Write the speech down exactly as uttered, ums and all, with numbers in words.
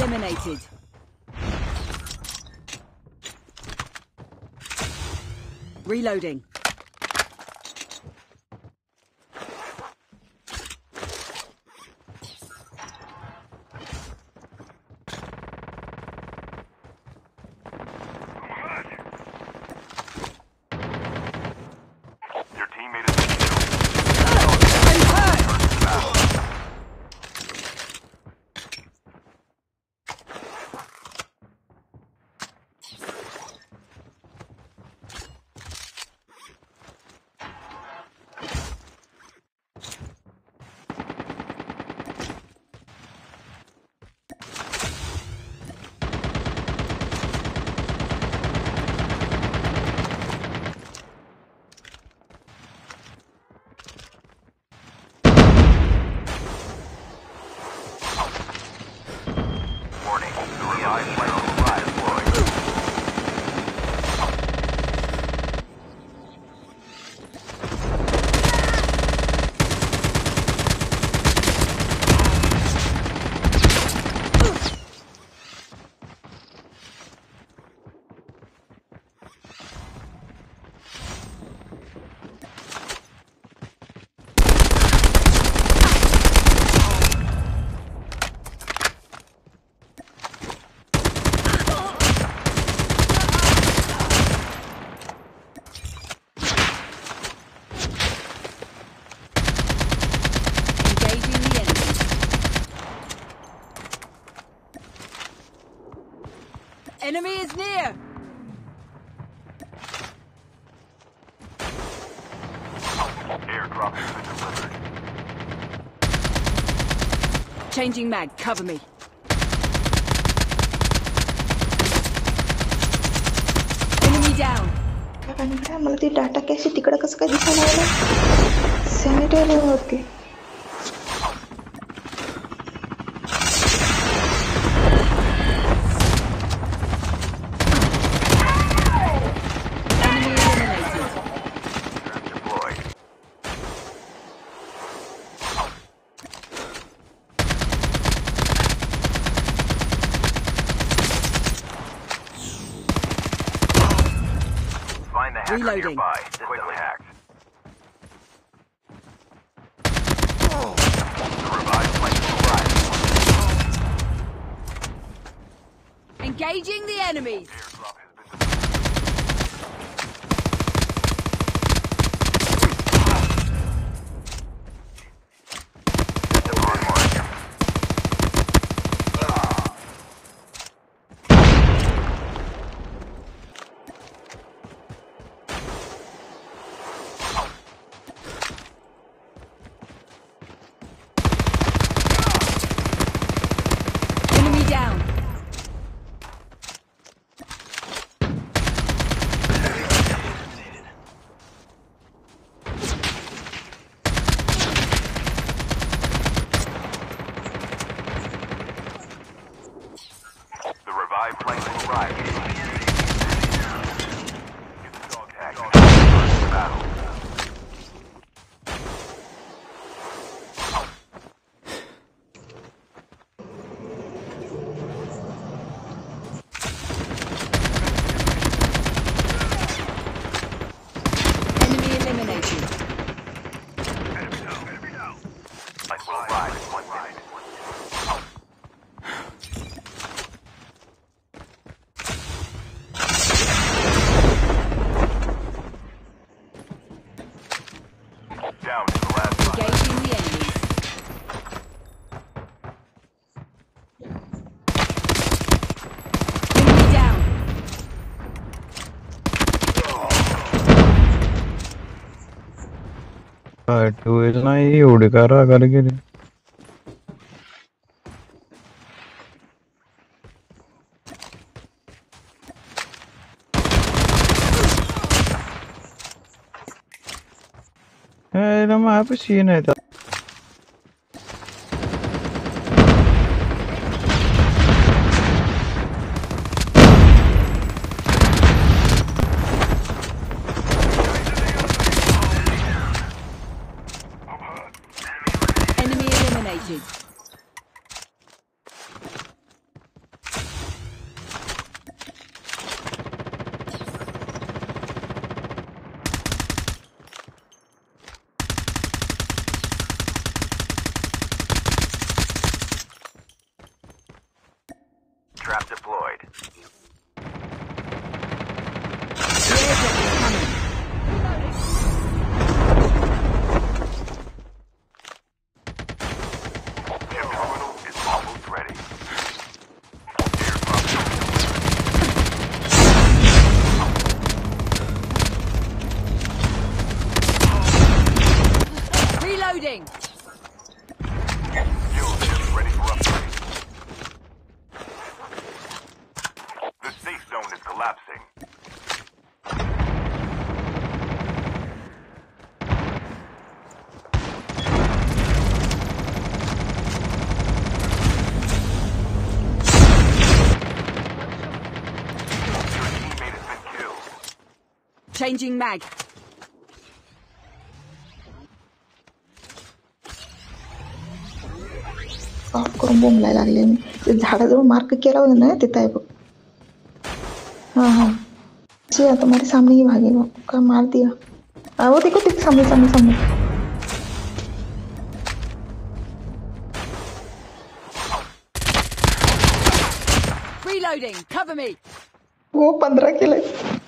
eliminated. Reloading. Enemy is near! Airdrop has been delivered. Changing mag, cover me. Enemy down. मला ती data कॅशी तिकडे कसं काय दिसायला लागलं सॅनिटरी होते Reloading. Quickly hacked. Engaging the enemies. टू नाही एवढे का रागाला गेले ना माझ्यापाशी नाही तर The airdrop is coming. Chip terminal is almost ready. Reloading. Fuel chips ready for upgrade. The safe zone is collapsing. Your teammate has been killed. Changing mag. Off करून बोंबलाय लागले मी ते झाडाजवळ मार्क केला होता ना तिथं आहे बघ हाँ हाँ जी तुम्हारे सामने ही भागेगा का मार दिया आ, वो देखो देखो सामने सामने सामने Reloading. Cover me. वो पंद्रह किलो